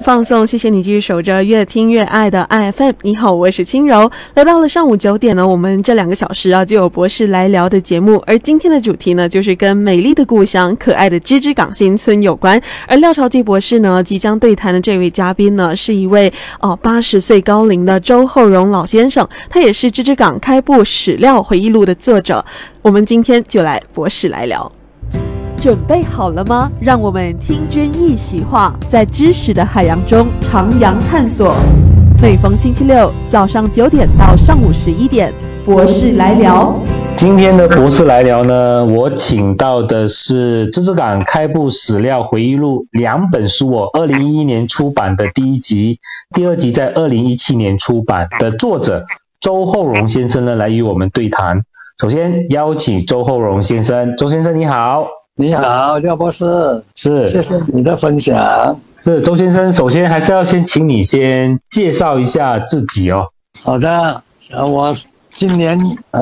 放送，谢谢你继续守着越听越爱的 IFM。 你好，我是轻柔。来到了上午9点呢，我们这2个小时啊就有博士来聊的节目，而今天的主题呢就是跟美丽的故乡可爱的芝芝港新村有关。而廖朝基博士呢即将对谈的这位嘉宾呢是一位80岁高龄的周厚荣老先生，他也是芝芝港开埠史料回忆录的作者。我们今天就来博士来聊。准备好了吗？让我们听君一席话，在知识的海洋中徜徉探索。每逢星期六早上9点到上午11点，博士来聊。 今天的博士来聊呢，我请到的是芝芝港开埠史料回忆录2本书2011年出版的第1集，第2集在2017年出版的作者周厚荣先生呢来与我们对谈。首先邀请周厚荣先生。周先生你好。 你好，廖博士， 是， 谢谢你的分享。 是，周先生，首先还是要先请你先介绍一下自己哦。 好的，我今年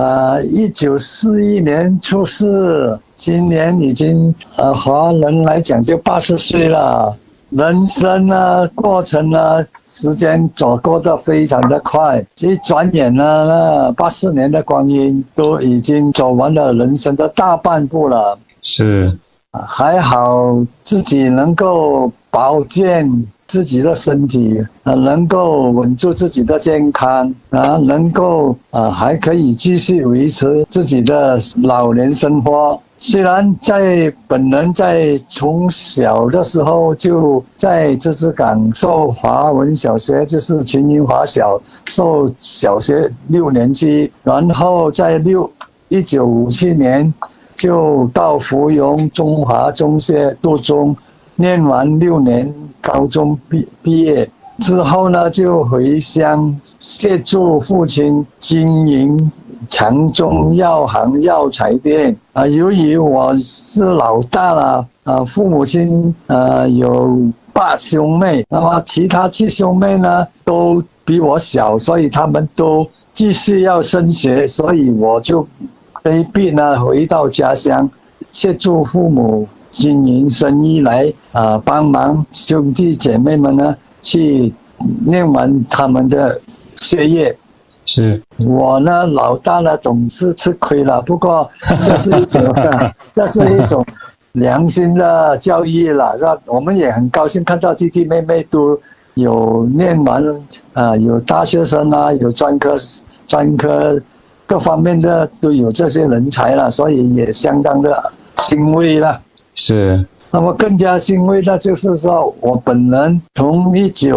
1941年出世，今年已经华人来讲就80岁了。人生呢，过程呢，时间过得非常的快，一转眼呢，那84年的光阴都已经走完了人生的大半部了。 是， 还好自己能够保健自己的身体，能够稳住自己的健康，能够还可以继续维持自己的老年生活。虽然本人在从小的时候就在芝芝港受华文小学，就是群英华小受小学6年级，然后在1957年就到芙蓉中华中学读中，念完6年高中毕业之后呢，就回乡协助父亲经营强中药行药材店。由于我是老大了，父母亲有8兄妹，那么其他7兄妹呢都比我小，所以他们都继续要升学，所以我就被逼呢回到家乡，协助父母经营生意，来帮忙兄弟姐妹们呢去念完他们的学业。 是， 我呢老大呢总是吃亏了，不过这是一种良心的教育了，是吧？我们也很高兴看到弟弟妹妹都有念完有大学生啊，有专科各方面的都有这些人才了，所以也相当的欣慰了。是，那么更加欣慰的就是说，我本人从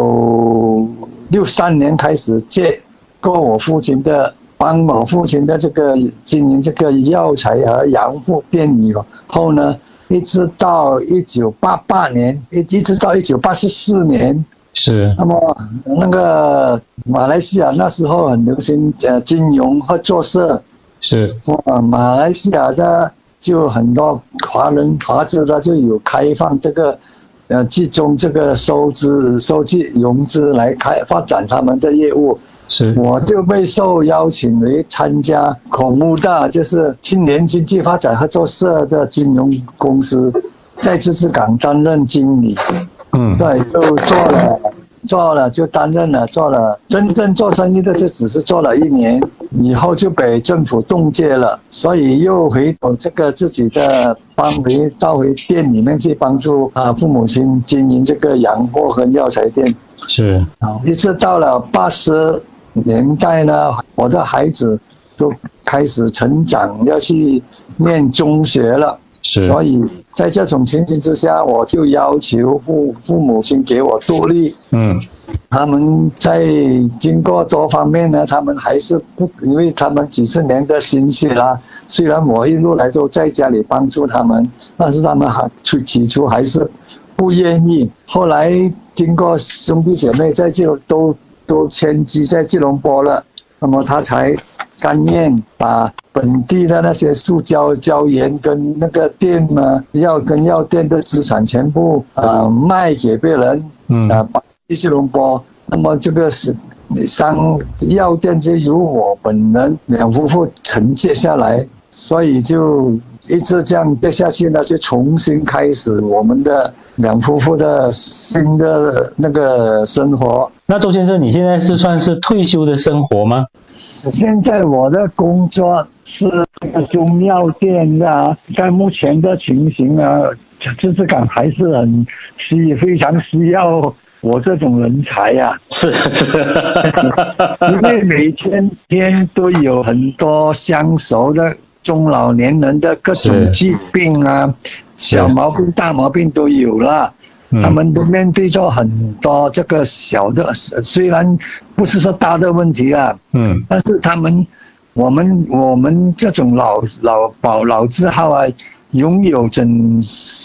1963年开始接过我父亲的，帮我父亲的这个经营这个药材和洋服店以后呢，一直到1988年，一直到1984年。是，那么那个马来西亚那时候很流行金融合作社，是，马来西亚的就很多华资的就有开放这个集中这个收集融资来发展他们的业务。是，我就被邀请为参加孔务大，就是青年经济发展合作社的金融公司，在芝芝港担任经理。对，就做了就担任了，做了真正做生意的就只是做了1年，以后就被政府冻结了，所以又回到这个自己的到回店里面去帮助父母亲经营这个洋货和药材店。是，一直到了80年代呢，我的孩子都开始成长，要去念中学了。是，所以在这种情形之下，我就要求父母亲给我独立。他们在经过多方面呢，他们还是不，因为他们几十年的心血啦，虽然我一路来都在家里帮助他们，但是他们起初还是不愿意。后来经过兄弟姐妹在都迁居在吉隆坡了，那么他才甘愿把本地的那些塑胶胶盐跟那个店呢，药店的资产全部卖给别人，把吉隆坡，那么这个是药店就由我本人2夫妇承接下来，所以就一直这样接下去呢，就重新开始我们的两夫妇的新的那个生活。 那周先生，你现在是算是退休的生活吗？ 现在我的工作是中药店的，在目前的情形呢，自治港还是非常需要我这种人才呀、因为每天都有很多相熟的中老年人的各种疾病啊，小毛病大毛病都有了。他们都面对着很多这个小的，虽然不是说大的问题啊，但是我们这种老字号啊，拥有整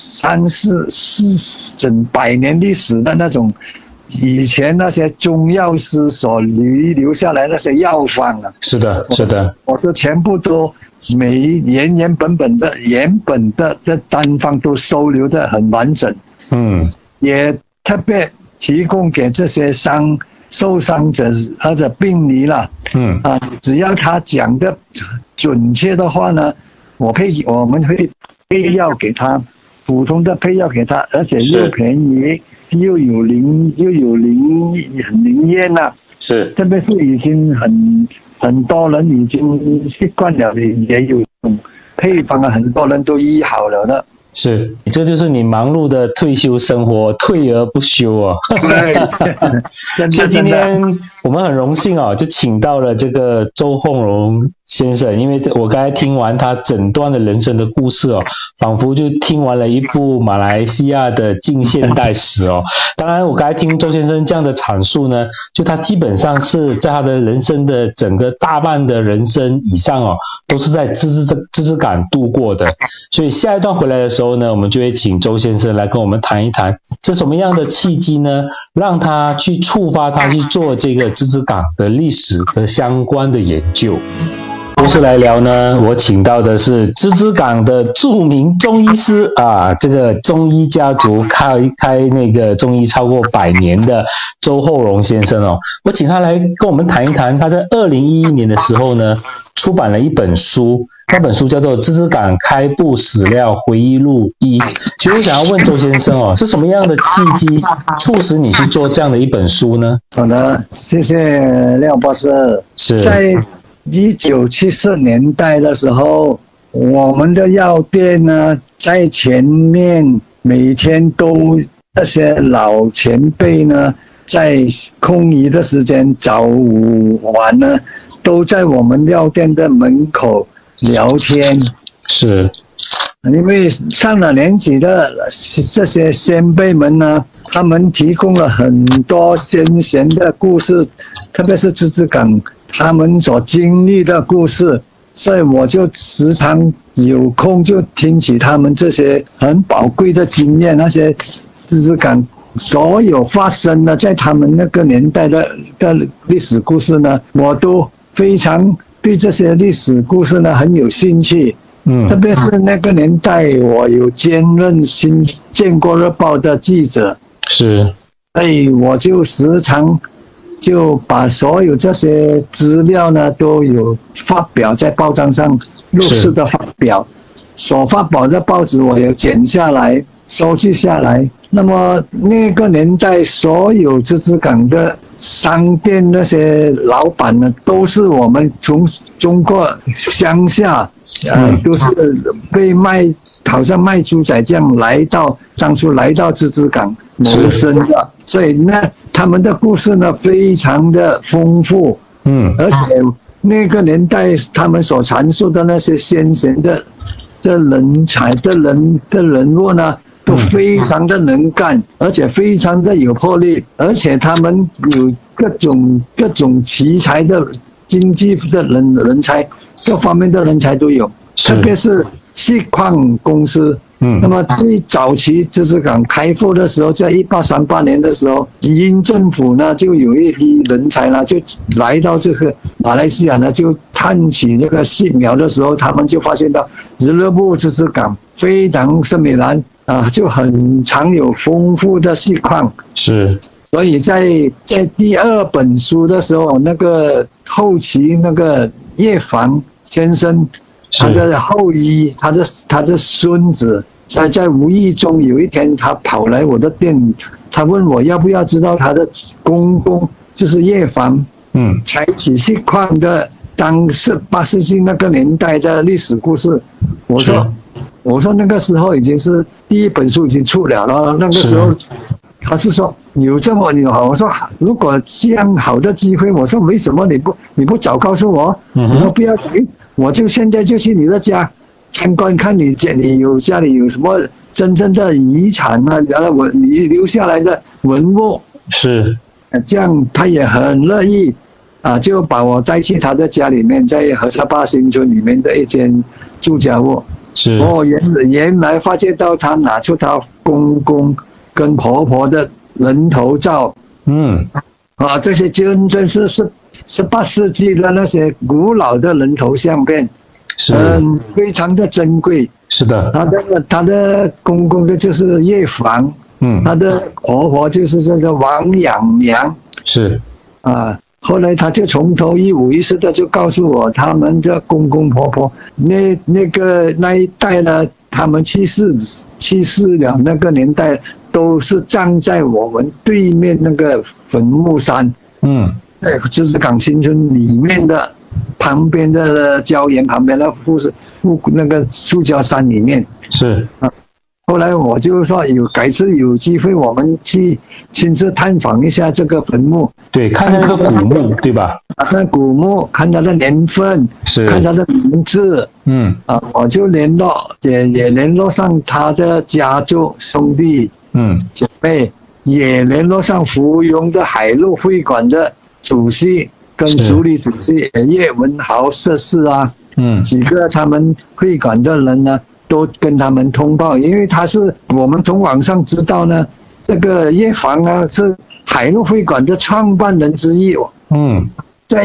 整百年历史的那种，以前那些中药师所遗留下来那些药方啊， 是的， 我都全部都原本的这单方都收留的很完整。也特别提供给这些受伤者或者病迷了。只要他讲的准确的话呢，我们会配药给他，普通的配药给他，而且又便宜，又有灵验了。是，特别是已经很多人已经习惯了，也有配方啊，很多人都医好了的。 是，这就是你忙碌的退休生活，退而不休哦。所以今天我们很荣幸哦，就请到了这个周鸿荣先生，因为我刚才听完他整段的人生的故事哦，仿佛就听完了一部马来西亚的近现代史哦。当然，我刚才听周先生这样的阐述呢，就他基本上是在他的人生的整个大半的人生以上哦，都是在芝芝港度过的。所以下一段回来的时候呢，我们就会请周先生来跟我们谈一谈，是什么样的契机呢，让他去触发他去做这个芝芝港的历史和相关的研究。故事来聊呢，我请到的是芝芝港的著名中医师啊，这个中医家族开那个中医超过100年的周鸿荣先生哦，我请他来跟我们谈一谈，他在2011年的时候呢，出版了一本书，那本书叫做《芝芝港开埠史料回忆录1》。其实我想要问周先生哦，是什么样的契机促使你去做这样的一本书呢？ 好的，谢谢廖博士。是在1974年代的时候，我们的药店呢，在前面每天都那些老前辈呢，在空余的时间早午晚呢，都在我们药店的门口聊天。是，因为上了年纪的这些先辈们呢，他们提供了很多先贤的故事，特别是芝芝港他们所经历的故事，所以我就时常有空就听取他们这些很宝贵的经验，那些芝芝港所有发生的在他们那个年代的历史故事呢，我都非常对这些历史故事呢很有兴趣。特别是那个年代，我有兼任建国日报的记者，是，所以我就时常就把所有这些资料呢都有发表在报章上，陆续的发表，所发表的报纸我有剪下来收集下来。那么那个年代所有芝芝港的商店那些老板呢，都是我们从中国乡下都是被好像卖猪仔这样当初来到芝芝港谋生的，所以他们的故事呢非常的丰富，而且那个年代他们所阐述的那些先贤的人才的人物呢，都非常的能干，而且非常的有魄力，而且他们有各种奇才的经济的人才，各方面的人才都有，特别是锡矿公司。那么最早期芝芝港开埠的时候，在1838年的时候，英政府呢就有一批人才呢，就来到这个马来西亚呢，就探取那个锡苗的时候，他们就发现到日勒布芝芝港非常圣美兰就很常有丰富的锡矿。是，所以在第2本书的时候，那个后期那个叶凡先生他的后裔，他的孙子，在无意中有一天，他跑来我的店，他问我要不要知道他的公公就是叶房，采取锡矿的当18世纪那个年代的历史故事。我说那个时候已经是第一本书已经出了，那个时候他是说有这么好，我说如果这样好的机会，我说为什么你不早告诉我？我说不要紧，我就现在就去你的家参观，看你家里有什么真正的遗产啊，然后你留下来的文物是， 这样他也很乐意啊，就把我带去他的家里面，在和沙巴新村里面的一间住家屋。 是原来发现到他拿出他公公跟婆婆的人头照，这些真是18世纪的那些古老的人头相片，非常的珍贵。 是的， 他的公公的就是叶房，他的婆婆就是这个王养娘， 是啊。后来他就从头一五一十的就告诉我，他们的公公婆婆那一代呢，他们去世了，那个年代都是葬在我们对面那个坟墓山，就是港新村里面的旁边的礁岩旁边的那个塑胶山里面是啊。 后来我就说改次有机会我们去亲自探访一下这个坟墓， 对，看那个古墓，对吧？ 看古墓，看它的年份，看它的名字，我就也联络上他的家族兄弟，姐妹，也联络上芙蓉的海陆会馆的主席跟署理主席叶文豪摄事啊，几个他们会馆的人呢。都跟他们通报，因为我们从网上知道呢，这个叶房啊是海陆会馆的创办人之一。在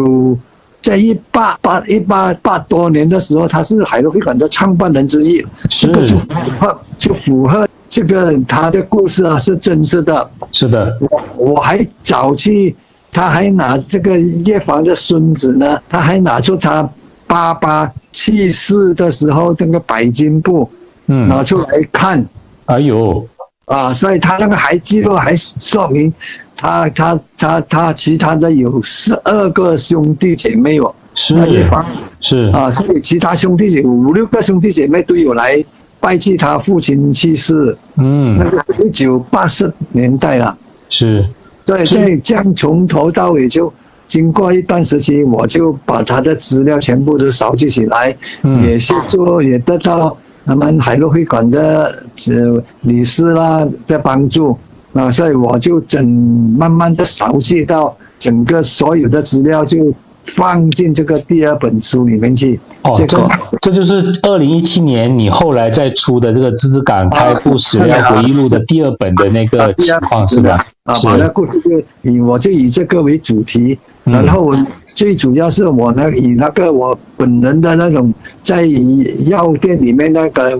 1880多年的时候，他是海陆会馆的创办人之一，这个就符合这个他的故事啊，是真实的。是的，我还找去，他还拿这个叶房的孙子呢，他还拿出他爸爸去世的时候那个白金布，拿出来看，哎呦，所以他那个还记录还说明他其他的有12个兄弟姐妹哦，所以其他兄弟姐妹5、6个兄弟姐妹都有来拜祭他父亲去世，那个是1980年代了，是，所以这样从头到尾就。经过一段时期，我就把他的资料全部都收集起来，也得到他们海陆会馆的理事啦的帮助，所以我就慢慢的收集到整个所有的资料，就放进这个第2本书里面去。 这就是2017年你后来再出的这个芝芝港开埠史料回忆录的第2本的那个情况是吧？ 把那故事我就以这个为主题。然后我最主要是我呢，以那个我本人的那种在药店里面那个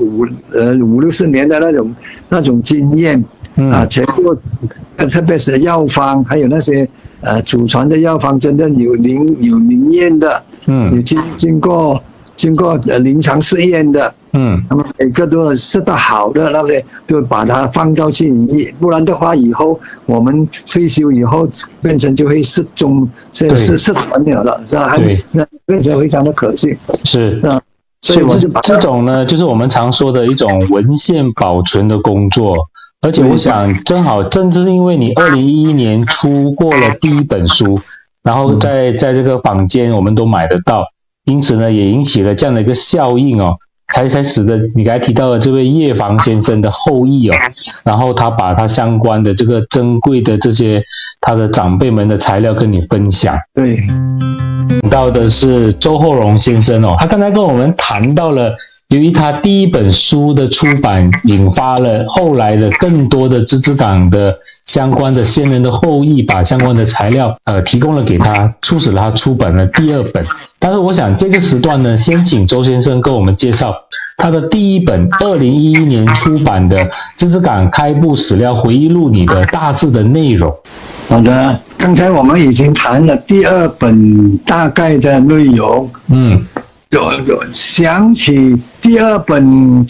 5、60年的那种经验全部，特别是药方，还有那些祖传的药方，真正有灵验的，有经过临床试验的，那么每个都是的好的那些，就把它放到去，不然的话以后我们退休以后变成就会失传了，是吧？对，变成非常的可惜。是啊， 所以这种呢，就是我们常说的一种文献保存的工作。而且我想，正是因为你2011年出过了第1本书，然后在这个坊间我们都买得到。因此呢，也引起了这样的一个效应哦，才使得你刚才提到的这位叶房先生的后裔哦，然后他把他相关的这个珍贵的这些他的长辈们的材料跟你分享。对，到的是周厚荣先生哦，他刚才跟我们谈到了，由于他第1本书的出版，引发了后来的更多的芝芝港的相关的先人的后裔，把相关的材料提供了给他，促使了他出版了第2本。但是我想这个时段呢，先请周先生跟我们介绍他的第1本2011年出版的《芝芝港开埠史料回忆录》里的大致的内容。 好的，刚才我们已经谈了第2本大概的内容。 想起第二本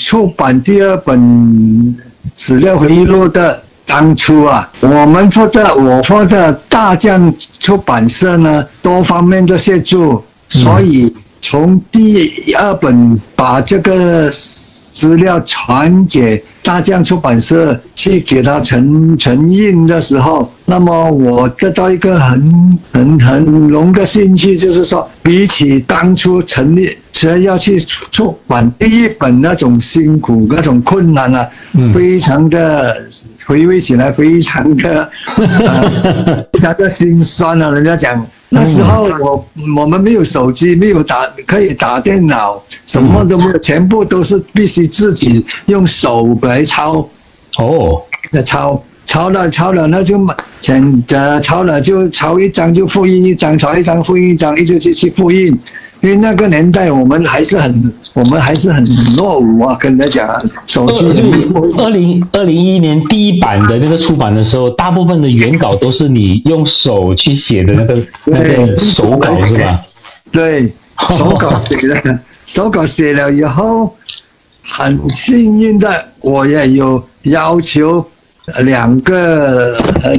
史料回忆录的当初啊，我或者大将出版社呢，多方面的协助，所以从第二本把这个资料传给大将出版社去给他成印的时候，那么我得到一个很浓的兴趣，就是说，比起当初成立要去出版第一本那种辛苦、那种困难啊，非常的回味起来，非常的非常的心酸啊。人家讲那时候我们没有手机，没有可以打电脑，什么都没有，全部都是必须自己用手来抄。抄了，那就抄了就抄一张就复印一张，抄一张复印一张，一直去复印。因为那个年代我们还是很落伍啊，跟人家讲啊，手机。 2011年第一版的那个出版的时候，大部分的原稿都是你用手去写的那个手稿是吧？ 对，手稿写了以后，很幸运的，我也有要求两个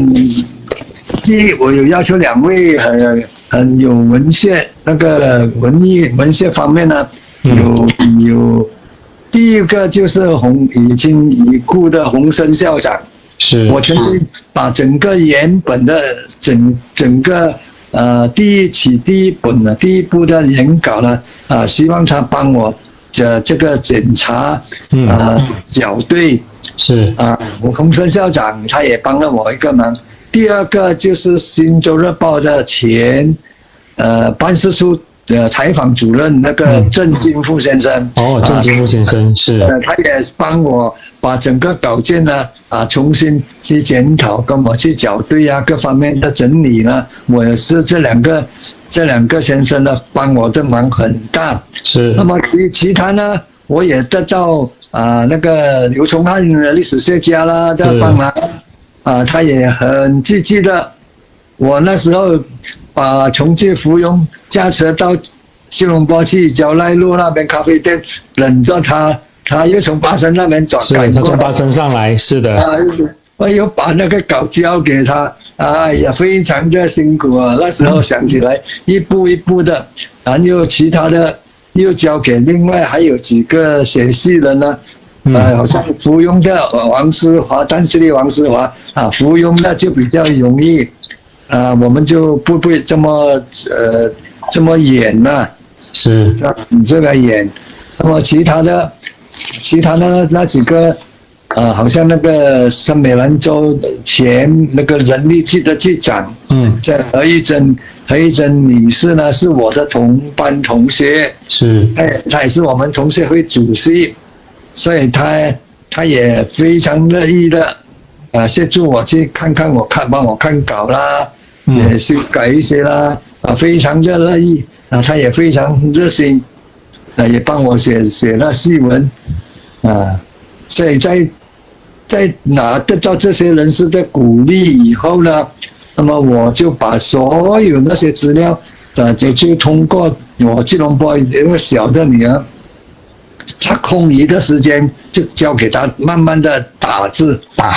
我有要求2位很有文学那个文学方面呢，有第一个就是已经已故的洪生校长， 是我曾经把整个原本的整个第一部的原稿呢，希望他帮我这个检查校对。 是洪生校长他也帮了我一个忙。第二个就是《新洲日报》的前办事处的采访主任那个郑金富先生。 郑金富先生是。 他也帮我把整个稿件呢重新去检讨，跟我去校对啊，各方面的整理呢，我是这两个先生呢帮我的忙很大。 是。那么其他呢，我也得到那个刘崇汉历史学家啦的帮忙。他也很积极的。我那时候把重庆芙蓉驾车到吉隆坡去交赖路那边咖啡店等着他又从巴生那边转是他从巴生上来，是的。 我又把那个稿交给他，哎呀，非常的辛苦啊。那时候想起来一步一步的，然后其他的又交给另外还有几个写戏人呢。好像芙蓉的王思华，单势力王思华芙蓉的就比较容易，我们就不会这么演呐， 是这个演。那么其他的那几个好像那个森美兰州前那个人力局的局长，这何一珍女士呢，是我的同班同学， 是， 她也是我们同学会主席。所以他也非常乐意的协助我去帮我看稿啦，也修改一些啦，非常的乐意他也非常热心也帮我写了戏文所以在拿得到这些人士的鼓励以后呢，那么我就把所有那些资料就通过我吉隆坡一个小的女儿。他空余的时间就交给他慢慢的打字，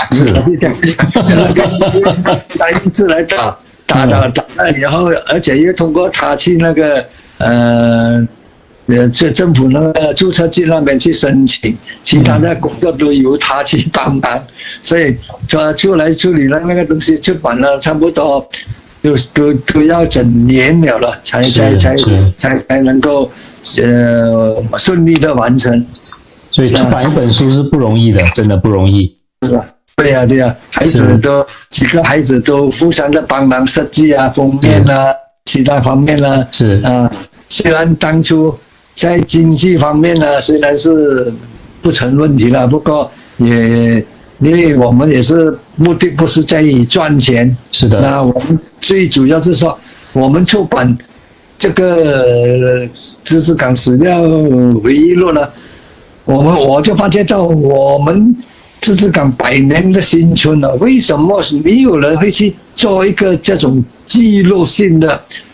打印字来打了以后，而且又通过他去那个政府那个注册局那边去申请，其他的工作都由他去帮忙，所以他出来处理了那个东西，出版了差不多。都要整年了才能够顺利的完成。 所以出版一本书是不容易的，真的不容易， 是吧？对呀，几个孩子都互相的帮忙设计封面其他方面是虽然当初在经济方面虽然是不成问题了，不过也。因为我们也是目的不是在于赚钱， 是的。 那我们最主要是说，我们出版这个知识港史料回忆录呢，我就发现到我们知识港100年的新春了，为什么没有人会去做一个这种记录性的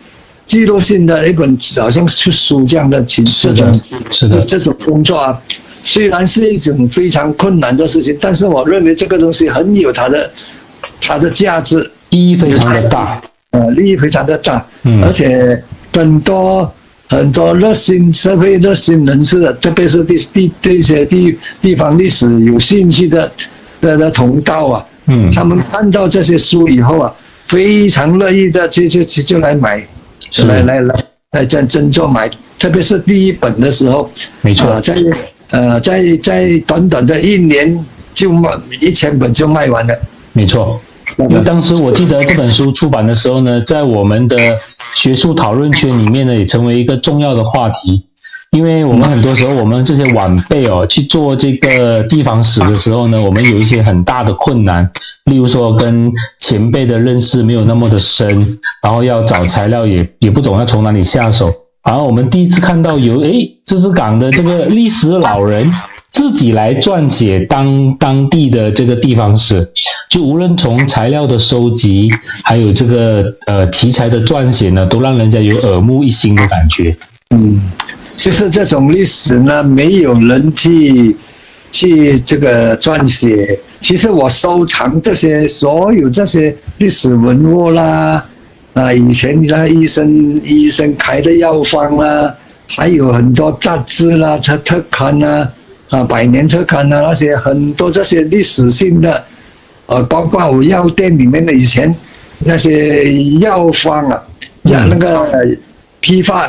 记录性的一本好像是书这样的这种工作啊，虽然是一种非常困难的事情，但是我认为这个东西很有它的价值， 意义非常的大， 利益非常的大，而且很多社会热心人士，特别是对一些地方历史有兴趣的同道啊，他们看到这些书以后啊，非常乐意的就来买，来真做买，特别是第一本的时候， 没错， 在短短的1年就1000本就卖完了， 没错。因为当时我记得这本书出版的时候呢，在我们的学术讨论圈里面呢，也成为一个重要的话题。因为我们很多时候，我们这些晚辈去做这个地方史的时候呢，我们有一些很大的困难，例如说跟前辈的认识没有那么的深，然后要找材料也不懂要从哪里下手。然后我们第一次看到有芝芝港的这个历史老人自己来撰写当地的这个地方史，就无论从材料的收集，还有这个题材的撰写呢，都让人家有耳目一新的感觉。 就是这种历史呢，没有人去这个撰写。其实我收藏所有这些历史文物啦，以前那医生开的药方啦，还有很多杂志啦、特刊啦。百年特刊啊，那些很多这些历史性的，包括我药店里面的以前那些药方啊，像那个批发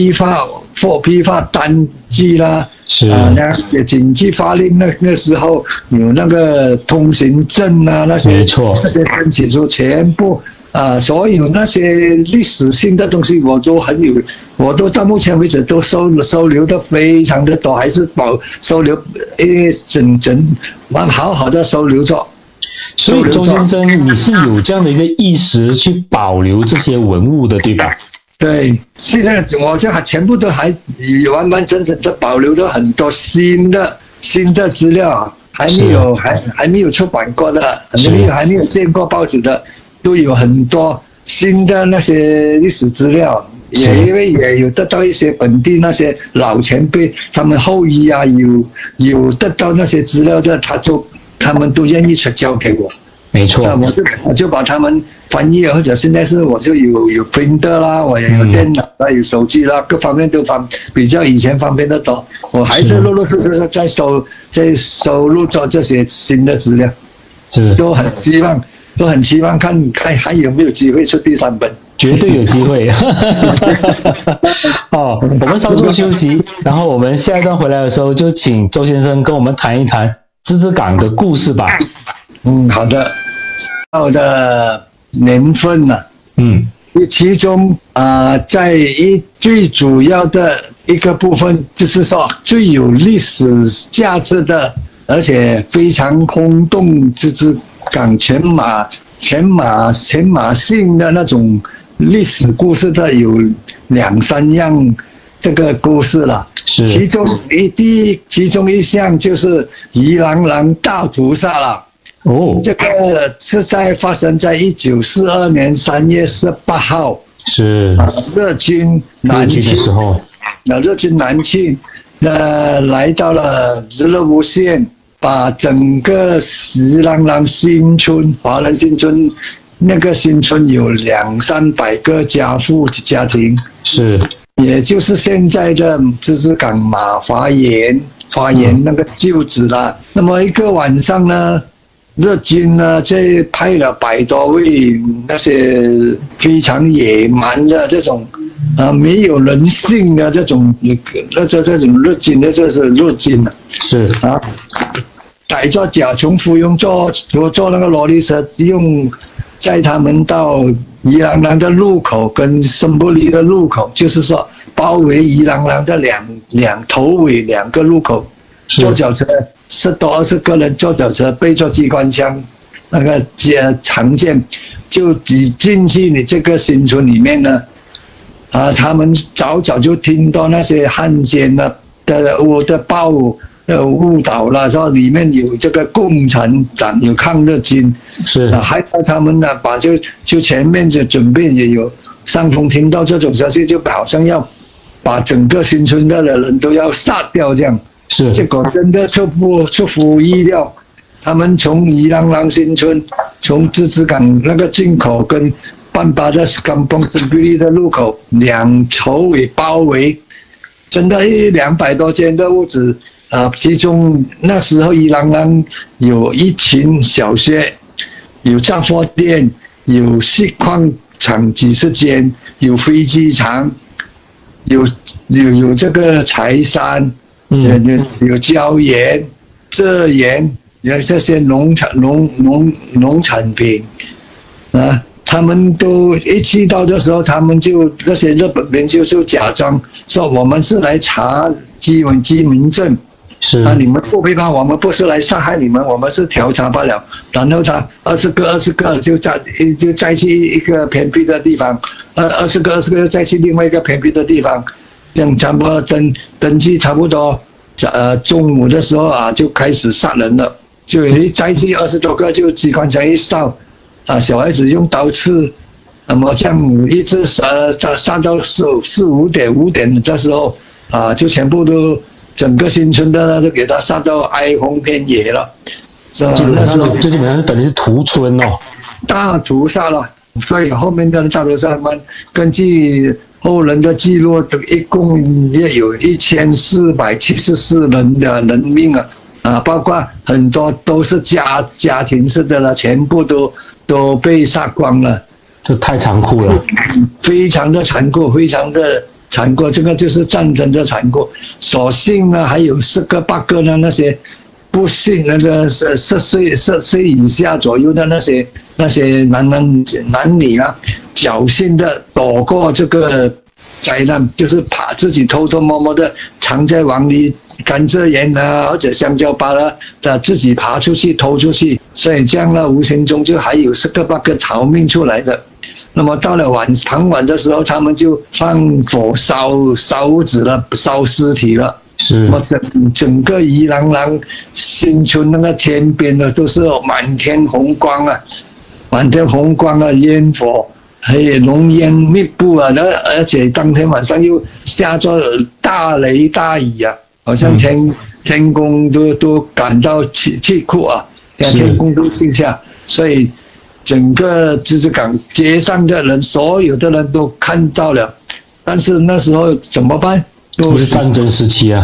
单据啦，那些紧急法令那时候有那个通行证啊，那些没错， 那些申请书全部。所有那些历史性的东西我都到目前为止都收留的非常的多，还是收留好好的收留着。 所以周先生，你是有这样的一个意识去保留这些文物的，对吧？ 对，现在我这全部都还完完整整的保留着很多新的资料，还没有出版过的，还没有见过报纸的。都有很多新的那些历史资料，因为也有得到一些本地那些老前辈，他们后裔啊，有得到那些资料的，他们都愿意交给我。 没错， 我就把他们翻译，或者现在我就有 printer 啦，我也有电脑啦，有手机啦，各方面都比较以前方便得多。我还是陆陆续续在收录着这些新的资料，都很希望看还有没有机会出第3本， 绝对有机会。我们稍作休息，然后我们下一段回来的时候，就请周先生跟我们谈一谈芝芝港的故事吧。 好的。到的年份呢，其中在最主要的一个部分，就是说最有历史价值的，而且非常轰动芝芝港全马性的那种历史故事的有2、3样这个故事了。其中一项就是宜郎郎大屠杀了。这个是发生在1942年3月18号， 是日军南侵的时候， 日军南侵，来到了日乐无县，把整个宜郎郎新村华人新村那个新村有200-300个家庭，也就是现在的芝芝港马华园那个旧址了。那么一个晚上呢，日军呢，就派了100多位那些非常野蛮的这种没有人性的这种日军的，这是日军逮着甲虫夫用坐那个罗里车，载他们到宜郎郎的路口跟森布里的路口，就是说包围宜郎郎的两头尾2个路口，坐脚车10多20个人坐脚车，背着机关枪，那个长剑，就进去你这个新村里面呢。他们早就听到那些汉奸的误导了，说里面有这个共产党，有抗日军，害到他们呢，就前面就准备也有上峰听到这种消息，就好像要把整个新村的人都要杀掉这样。 是， 结果真的出乎意料，他们从伊朗朗新村，从芝芝港那个进口跟半巴的港崩森比利的路口两头给包围，真的200多间的屋子其中那时候伊朗朗有一群小学，有杂货店，有锡矿厂几十间，有飞机场，有这个柴山。有椒盐、蔗盐，有这些农产品，他们都一去到的时候，他们就那些日本人就假装说我们是来查居民证， 是你们不必怕，我们不是来杀害你们，我们是调查罢了。然后他20个就再去一个偏僻的地方，20个又再去另外一个偏僻的地方。差不多登记差不多，中午的时候就开始杀人了，就再去20多个就机关枪一扫，小孩子用刀刺，那么这样一直杀到5点的时候就全部都整个新村的都给他杀到哀鸿遍野了，是吧？那时候这基本上是等于是屠村哦， 大屠杀了，所以后面的大屠杀们根据后人的记录，一共也有1474人的人命包括很多都是家庭式的了，全部都被杀光了， 这太残酷了， 非常的残酷，非常的残酷，这个就是战争的残酷。所幸呢，还有10个8个呢，那些不幸那个10岁以下左右的那些男女侥幸的躲过这个灾难，就是自己偷偷摸摸的藏在网里甘蔗园或者香蕉巴自己爬出去偷出去，所以这样呢，无形中就还有10个8个逃命出来的。那么到了傍晚的时候，他们就放火烧屋子了，烧尸体了。 是， 整个伊朗朗新村那个天边的都是满天红光烟火，还有浓烟密布而且当天晚上又下着大雷大雨好像天空都感到气酷天空都静下，所以整个芝芝港街上的人，所有的人都看到了，但是那时候怎么办？ 都是战争时期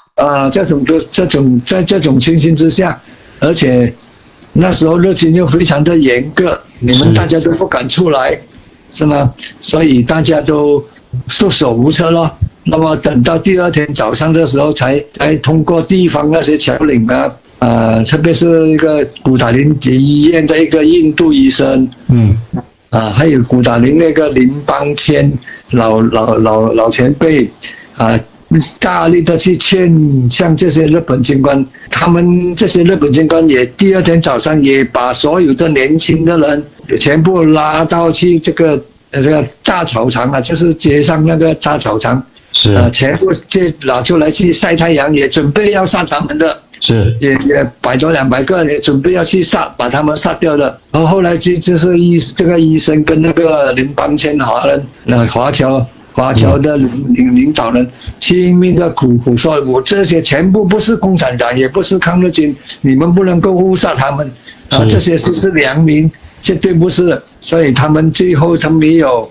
在这种情形之下，而且那时候日军又非常的严格，你们大家都不敢出来，是吗？所以大家都束手无策了。那么等到第2天早上的时候才通过地方那些侨领特别是一个古达林医院的一个印度医生，还有古达林那个林邦谦老前辈大力的去劝向这些日本军官，他们这些日本军官也第2天早上也把所有的年轻的人全部拉到去这个大草场就是街上那个大草场， 是全部拿出来去晒太阳，也准备要杀他们的。 是也摆着200个，也准备要去把他们杀掉的。然后后来就是这个医生跟那个林邦谦华侨的领导人拼命的苦说，我这些全部不是共产党，也不是抗日军，你们不能够误杀他们这些是良民，绝对不是。所以他们最后没有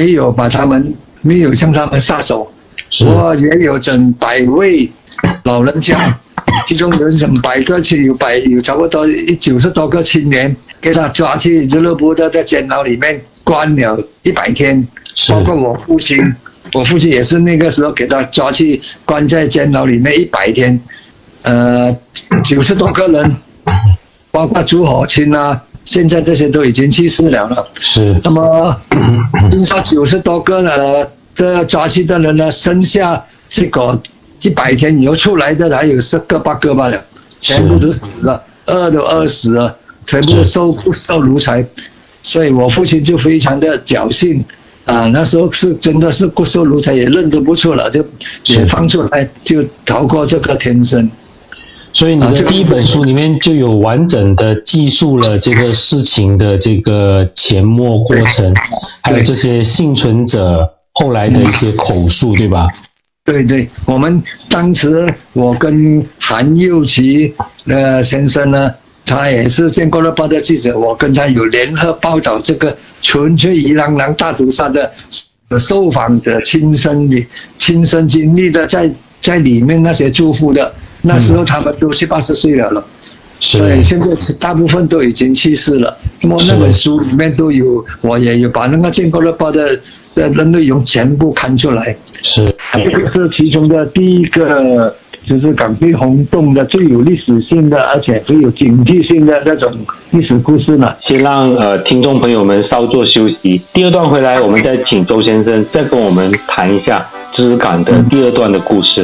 向他们下手。我也有整100位老人家。其中有100个有差不多90多个青年，给他抓去俱乐部的监牢里面关了100天，包括我父亲也是那个时候给他抓去关在监牢里面100天，90多个人，包括朱火清现在这些都已经去世了。 是。 那么听说90多个的抓去的人呢，剩下这个100天以后出来的还有10个8个罢了，全部都死了，2都饿死了，全部不受奴才。所以我父亲就非常的侥幸那时候是真的是不受奴才，也认得不出了，就也放出来，就逃过这个天生。 所以你的第1本书里面就有完整的记述了这个事情的这个前末过程， 还有这些幸存者后来的一些口述，对吧？ 对对，我们当时我跟韩佑琪先生呢，他也是《过了报》的记者，我跟他有联合报道这个纯粹伊朗人大屠杀的受访者亲身经历的，在里面那些住户的，那时候他们都70-80岁了。所以现在大部分都已经去世了。那么那本书里面都有，我也有把那个《过了报》的内容全部看出来。 是， 这个是其中的第一个，就是港币轰动的最有历史性的，而且最有警惕性的那种历史故事呢。 先让听众朋友们稍作休息，第二段回来，我们再请周先生再跟我们谈一下知识港的第二段的故事。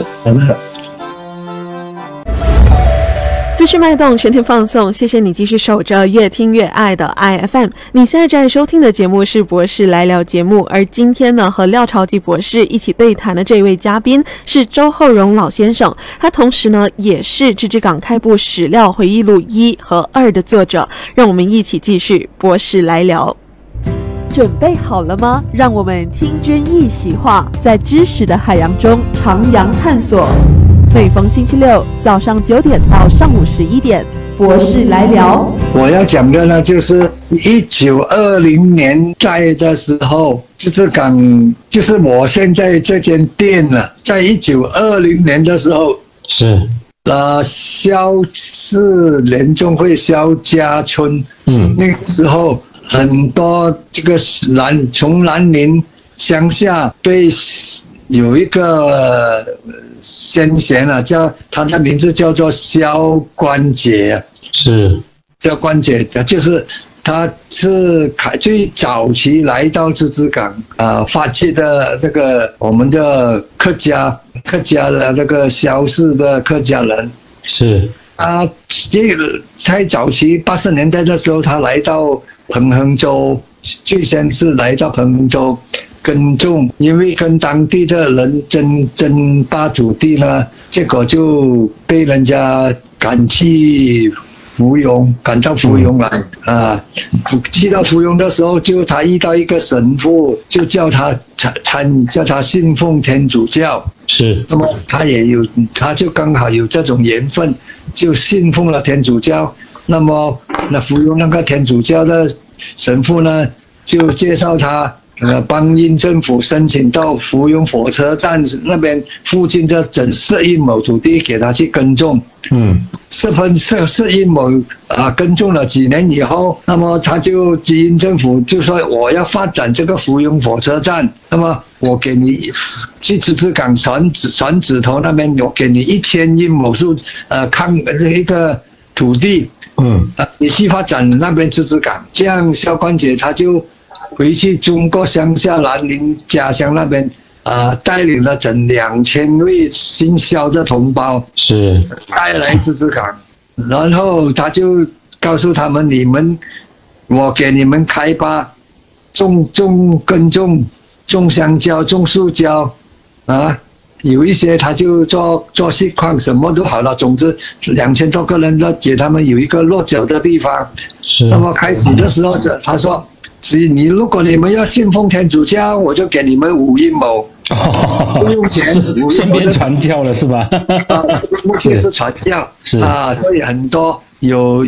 资讯脉动，全天放送，谢谢你继续守着越听越爱的 IFM。你现在在收听的节目是博士来聊节目，而今天呢，和廖朝基博士一起对谈的这位嘉宾是周厚荣老先生，他同时呢也是知识港开埠史料回忆录1和2的作者。让我们一起继续博士来聊。准备好了吗？让我们听君一席话，在知识的海洋中徜徉探索。每逢星期六早上9点到上午11点，博士来聊。 我要讲的呢，就是1920年代的时候，知识港就是我现在这间店呢，在1920年的时候是萧氏联众会萧家村，那个时候很多这个从南宁乡下被有一个先贤啊，他的名字叫做萧关节， 是萧关节，就是他是最早期来到知识港发迹的那个我们的客家的那个萧氏的客家人， 是在早期80年代的时候，他来到彭亨州，最先是来到彭亨州耕种，因为跟当地的人争霸土地呢，结果就被人家赶到芙蓉来去到芙蓉的时候，他遇到一个神父，就叫他信奉天主教。 是， 那么他就刚好有这种缘分，就信奉了天主教。那么那芙蓉那个天主教的神父呢，就介绍他帮英政府申请到芙蓉火车站那边附近的整11亩土地给他去耕种。11亩耕种了几年以后，那么他就英政府就说我要发展这个芙蓉火车站，那么我给你去知识港船子头那边，我给你1100亩数一个土地，你去发展那边知识港，这样萧关节他就回去中国乡下南宁家乡那边带领了整2000位姓萧的同胞， 是带来知识港，然后他就告诉他们，我给你们开发耕种香蕉、种树胶有一些他就做锡矿，什么都好了。总之2000多个人都给他们有一个落脚的地方。 是。 那么开始的时候，他说，如果你们要信奉天主教，我就给你们5亩，不用钱， 顺便传教了是吧？ 目前是传教，所以很多有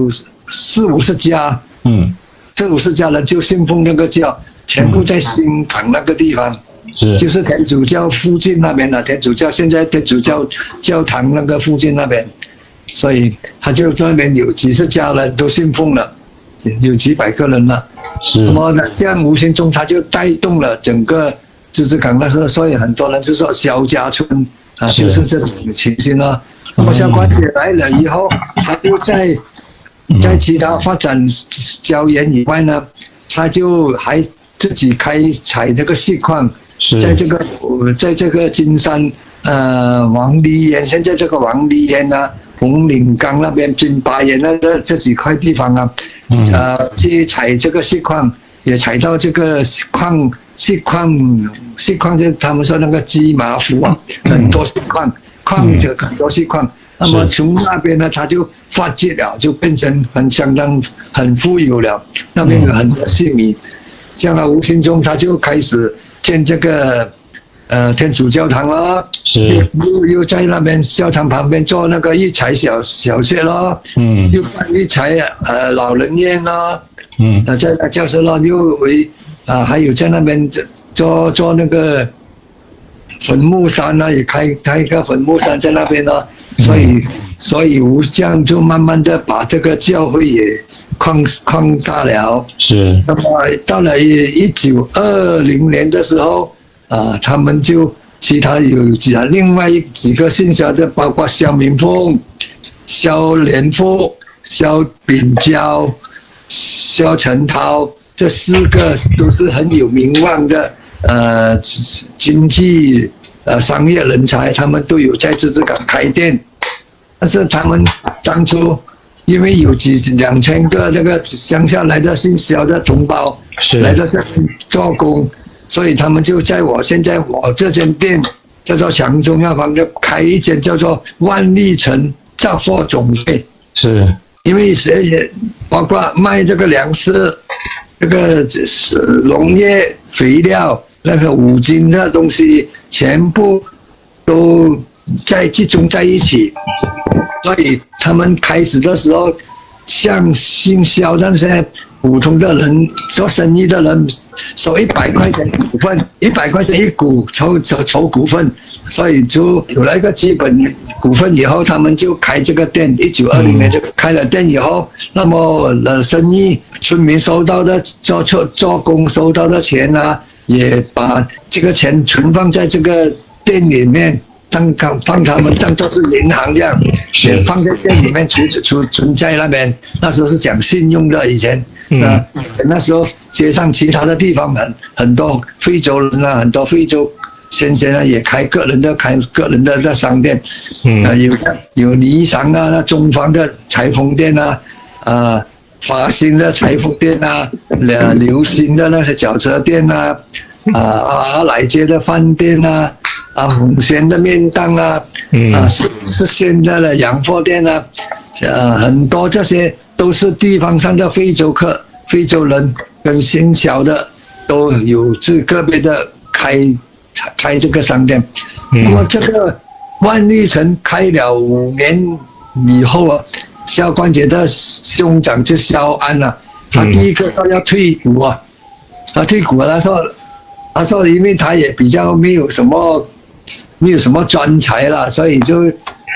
40-50家，40-50家人就信奉那个教，全部在新港那个地方。就是天主教附近那边的现在天主教教堂那个附近那边，所以他就那边有几十家人都信奉了，有几百个人了。那么呢，这样无形中他就带动了整个知识港那时候，所以很多人就说萧家村就是这种情形了。那么萧关节来了以后，他就在其他发展椒盐以外呢，他就还自己采这个锡矿。在这个金山王梨岩，现在这个王梨岩红岭岗那边金巴岩这几块地方去采这个锡矿，也采到这个锡矿就他们说那个鸡麻湖很多锡矿很多锡矿。那么从那边呢，他就发迹了，就变成很富有了。那边有很多姓名。 这样无形中他就开始建这个天主教堂了， 是又在那边教堂旁边做那个育才小学咯，又办育才老人院咯，在那教室咯，又还有在那边做那个坟墓山啊，也开一个坟墓山在那边咯，所以吴将就慢慢的把这个教会也扩大了。 是。 那么到了1920年的时候，他们就其他有另外几个姓萧的，包括萧明凤、萧连富、萧秉交、萧承涛，这4个都是很有名望的经济商业人才，他们都有在芝港开店。但是他们当初因为有2000个那个乡下来的姓萧的同胞来到这边做工，所以他们就在现在我这间店叫做强中药房，就开一间叫做万利城杂货总会。 是， 因为包括卖这个粮食、这个农业肥料、那个五金的东西，全部都集中在一起。所以他们开始的时候，像姓萧那些普通的人做生意的人，收100块钱股份，100块钱一股抽股份，所以就有了一个基本股份以后，他们就开这个店。1920年就开了店以后，那么生意村民收到的做工收到的钱啊，也把这个钱存放在这个店里面。放他们当作是银行这样，也放在店里面存在那边。那时候是讲信用的，以前那时候街上其他的地方很多非洲人啊，很多非洲先生啊，也开个人的商店，有尼桑啊、中方的裁缝店啊，华兴的裁缝店啊，流行的那些脚车店啊，阿来街的饭店啊。红贤的面档啊，是现在的洋货店啊，很多这些都是地方上的非洲人跟姓萧的都有个别的开这个商店。那么这个万利城开了5年以后啊，萧关节的兄长就萧安啊，他第一个要退股啊，他退股了，他说因为他也比较没有什么专才了，所以就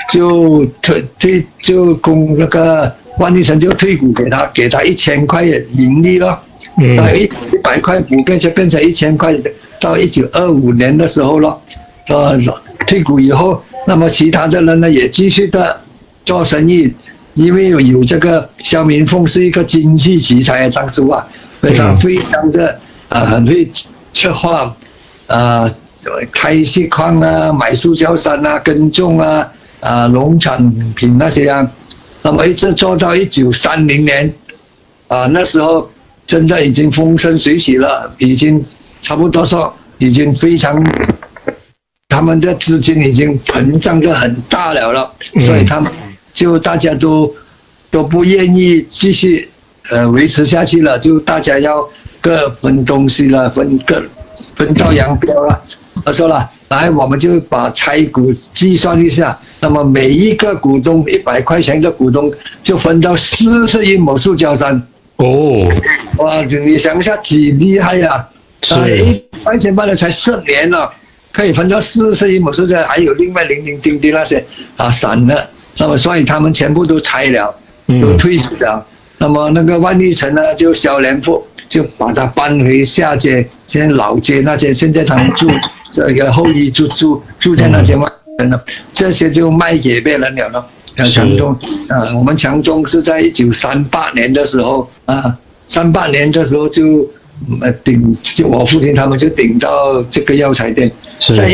供那个万利城就退股给他1000块盈利咯，100块股票就变成1000块，到1925年的时候咯，退股以后，那么其他的人呢也继续的做生意，因为有这个萧明凤是一个经济奇才，当初啊非常的很会策划开锡矿啊，买塑胶山啊，耕种啊，农产品那些啊，那么一直做到1930年，那时候真的已经风生水起了，已经差不多说已经非常，他们的资金已经膨胀得很大了，所以他们就大家都不愿意继续维持下去了，就大家要各分东西了，分道扬镳了。他说了，来，我们就把拆股计算一下，那么每一个股东100块钱的股东就分到41亩塑胶山。哇，你想一下几厉害呀！1块钱办了才4年了，可以分到41亩塑胶，还有另外零零丁丁那些散了。那么所以他们全部都拆了，都退出了。那么那个万利城呢，就萧连富就把它搬回下街，现在老街那些，现在他们住这个后裔住在那些万利城了，这些就卖给别人了。强中我们强中是在1938年的时候38年的时候就我父亲他们就顶到这个药材店，在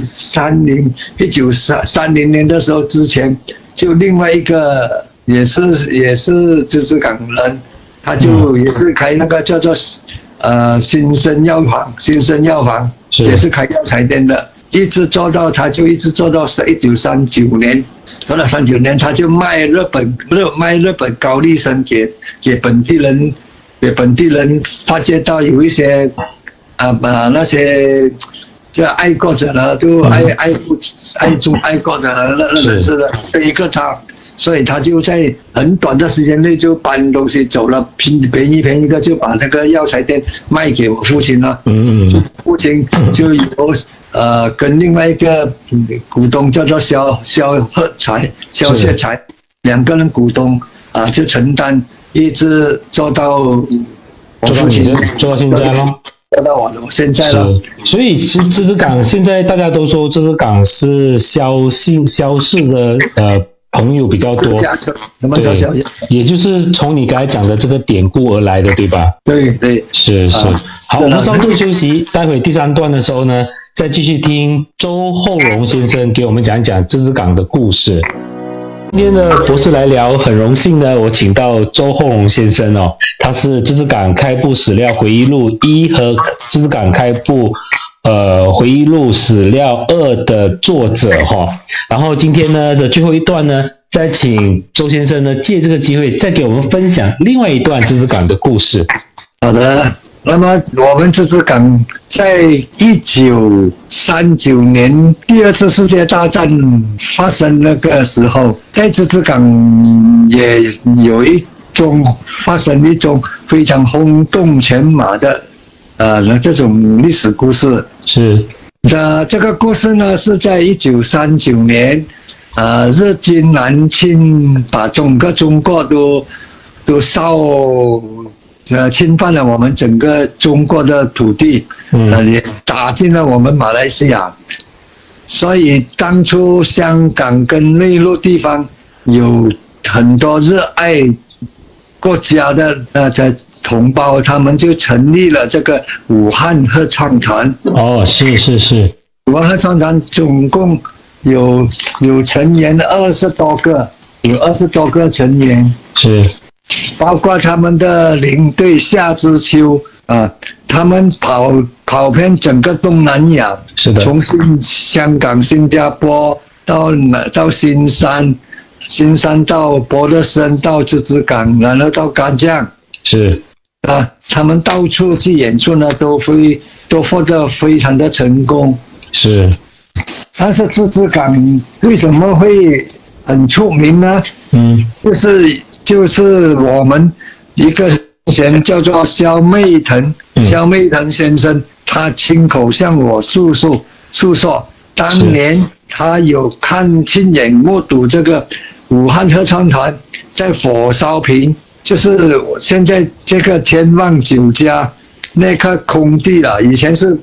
1930年的时候之前，就另外一个也是芝士港人，他就也是开那个叫做新生药房也是开药材店的，一直做到1939年，做到39年他就卖日本高丽参给本地人给本地人发觉到有一些那些这爱国者呢，就爱国的那人士的一个他，所以他就在很短的时间内就搬东西走了，便宜一个就把那个药材店卖给我父亲了。父亲就有跟另外一个股东叫做萧学才2个人股东就承担，一直做到我父亲做到现在咯。 做到我现在了。 所以其实芝芝港现在大家都说芝芝港是萧氏的朋友比较多，对，也就是从你刚才讲的这个典故而来的，对吧？ 对， 是。好，我们稍作休息，待会第3段的时候呢，再继续听周厚荣先生给我们讲讲芝芝港的故事。今天的博士来聊，很荣幸呢，我请到周厚荣先生哦，他是芝芝港开埠史料回忆录1和芝芝港开埠回忆录史料2的作者哈。然后今天呢的最后一段呢，再请周先生呢借这个机会再给我们分享另外一段芝芝港的故事。 好的。那么我们芝芝港在1939年第2次世界大战发生那个时候，在芝芝港也有发生一种非常轰动全马的这种历史故事。 是这个故事呢是在1939年日军南侵，把整个中国都侵犯了我们整个中国的土地，也打进了我们马来西亚，所以当初香港跟内陆地方有很多热爱国家的同胞，他们就成立了这个武汉合唱团。 是。 武汉合唱团总共有成员20多个，有20多个成员。 是。 包括他们的领队夏之秋他们跑遍整个东南亚， 是的， 从香港、新加坡到新山到博乐森，到芝芝港，然后到干将， 是他们到处去演出呢，都获得非常的成功。 是， 但是芝芝港为什么会很出名呢？就是我们一个人叫做萧媚腾先生，他亲口向我诉说，当年他有亲眼目睹这个武汉合唱团在火烧坪，就是现在这个天旺酒家那块空地了，以前是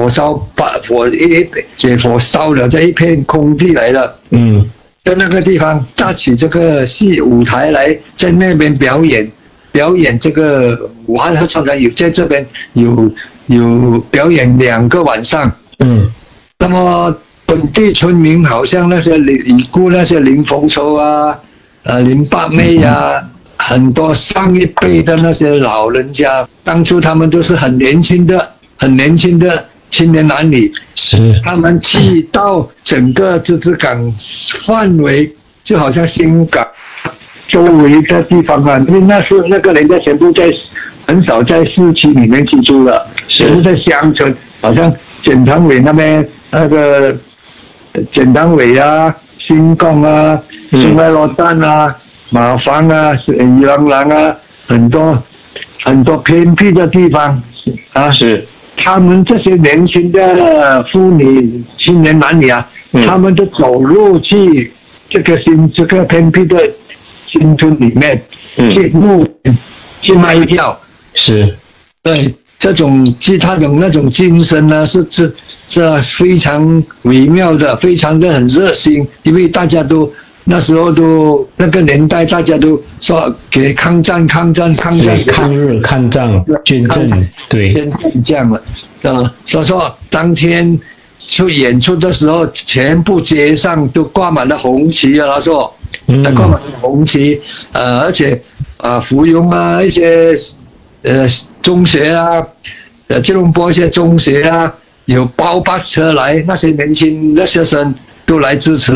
解放烧了这一片空地来的。在那个地方搭起这个戏舞台来，在那边表演这个武汉合唱团在这边有表演2个晚上。那么本地村民好像那些已故那些林凤秋林八妹很多上一辈的那些老人家，当初他们都是很年轻的青年男女，他们去到整个芝芝港范围，就好像新港周围的地方因为那个年代全部很少在市区里面居住了，是在乡村，好像简塘尾那边那个简塘尾新港新爱罗丹马坊宜朗廊很多偏僻的地方是。他们这些年轻的妇女、青年男女他们都走入去这个偏僻的新村里面去卖药。是，对，他有那种精神呢，是非常微妙的，非常的很热心，因为大家都那时候那个年代，大家都说给抗战、抗日、 抗战捐赠，对， 捐赠这样了。所以说当天演出的时候，全部街上都挂满了红旗他说，挂满了红旗，而且芙蓉一些中学吉隆坡一些中学有包巴士车来，那些年轻的学生都来支持。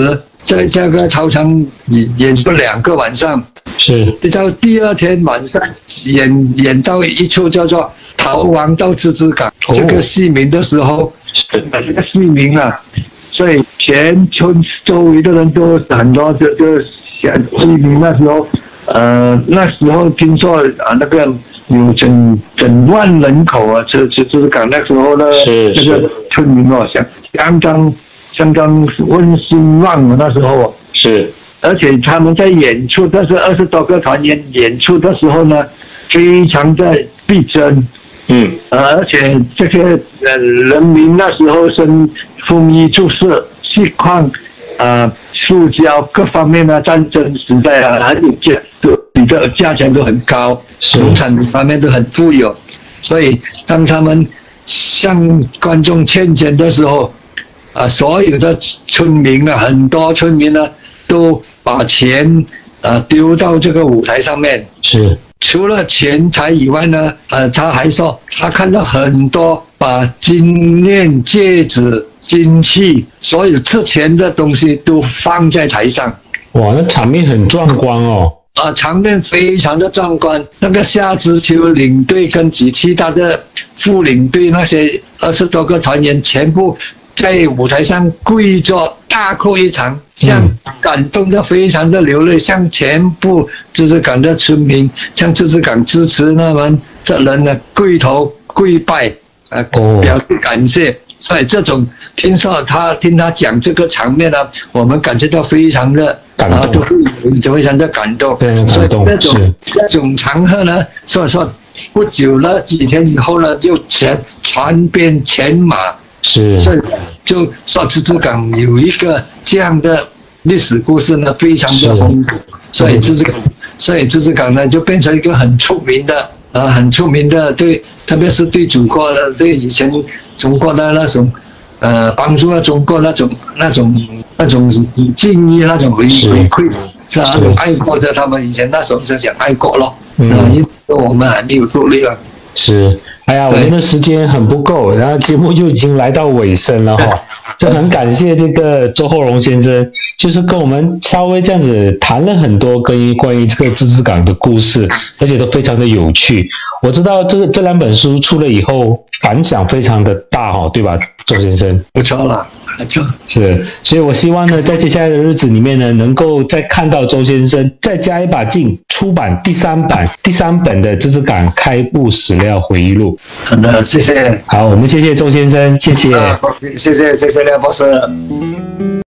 在这个操场演出2个晚上， 是到第2天晚上演到一出叫做《逃亡到芝芝港》这个戏名的时候，这个戏名啊，所以全村周围的人都很多就戏名那时候，那时候听说那个有整万人口啊，芝芝港那时候的这个村民哦，相当温馨旺的那时候哦， 是， 而且他们在演出，但是20多个团员演出的时候呢，非常的逼真，而且这些人民那时候丰衣足食，锡矿塑胶各方面的战争时代啊，还有比较价钱都很高，农产品方面都很富有，所以当他们向观众欠钱的时候。所有的村民啊，很多村民呢，都把钱丢到这个舞台上面。 是， 除了钱财以外呢，他还说他看到很多把金链、戒指、金器，所有值钱的东西都放在台上。 哇，那场面很壮观哦。 场面非常的壮观。那个下肢球领队跟其他的副领队那些20多个团员全部。在舞台上跪着大哭一场，像感动的非常的流泪，向全部芝芝港的村民，向芝芝港支持那们的人呢跪头跪拜，表示感谢。所以这种听他讲这个场面呢，我们感觉到非常的感动， 非常的感动。 所以这种场合呢，所以说不久了几天以后呢，就传遍全马。 是， 就说芝芝港有一个这样的历史故事呢，非常的丰富，所以芝芝港呢就变成一个很出名的对，特别是对祖国的，对以前中国的那种帮助了中国那种敬意，那种回馈，是那种爱国的，他们以前那时候是讲爱国咯，因为我们还没有独立了。 是，哎呀，我们的时间很不够，然后节目就已经来到尾声了哈，就很感谢这个周厚荣先生，就是跟我们稍微这样子谈了很多关于这个芝芝港的故事，而且都非常的有趣。我知道这2本书出了以后反响非常的大哈，对吧，周先生？ 不错了。 是，所以我希望呢，在接下来的日子里面呢，能够再看到周先生再加一把劲，出版第3本的芝芝港开埠史料回忆录。 好的，谢谢。 好，我们谢谢周先生，谢谢。 谢谢廖博士。